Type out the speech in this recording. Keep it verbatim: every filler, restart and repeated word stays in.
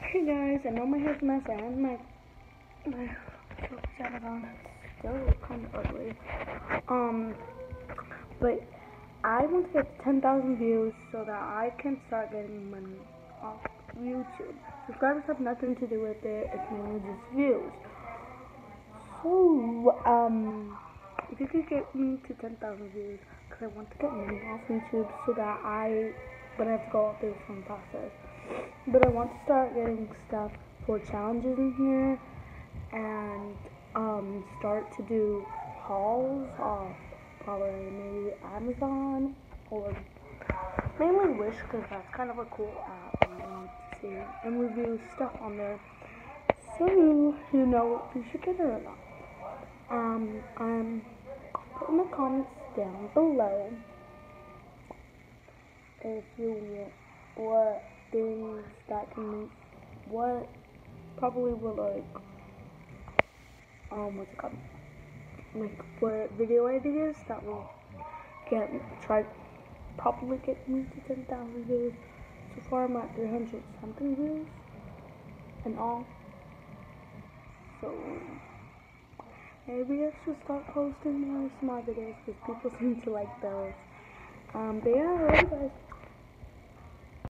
Hey guys, I know my hair's a mess and my my shut on. It's still kind of ugly. Um, but I want to get ten thousand views so that I can start getting money off YouTube. Subscribers have nothing to do with it. It's mainly just views. So um, if you could get me to ten thousand views, because I want to get money off YouTube so that I, but I have to go through this one process. But I want to start getting stuff for challenges in here and um, start to do hauls off probably maybe Amazon or mainly Wish, because that's kind of a cool app and I want to see and review stuff on there. So you know if you should get it or not. Um, um, put in the comments down below if you want what things that can make what probably will like um what's it called like what video ideas that will get try probably get me to ten thousand views. So far I'm at three hundred something views and all. So maybe I should start posting more small videos because people seem to like those. Um, but yeah, I love you guys.